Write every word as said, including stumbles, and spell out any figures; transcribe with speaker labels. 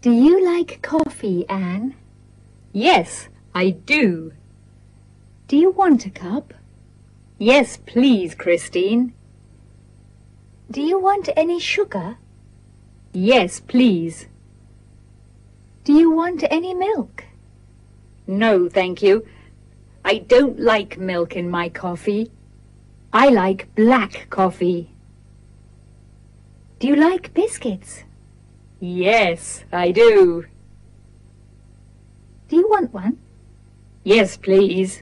Speaker 1: Do you like coffee, Anne?
Speaker 2: Yes, I do.
Speaker 1: Do you want a cup?
Speaker 2: Yes, please, Christine.
Speaker 1: Do you want any sugar?
Speaker 2: Yes, please.
Speaker 1: Do you want any milk?
Speaker 2: No, thank you. I don't like milk in my coffee. I like black coffee.
Speaker 1: Do you like biscuits?
Speaker 2: Yes, I do.
Speaker 1: Do you want one?
Speaker 2: Yes, please.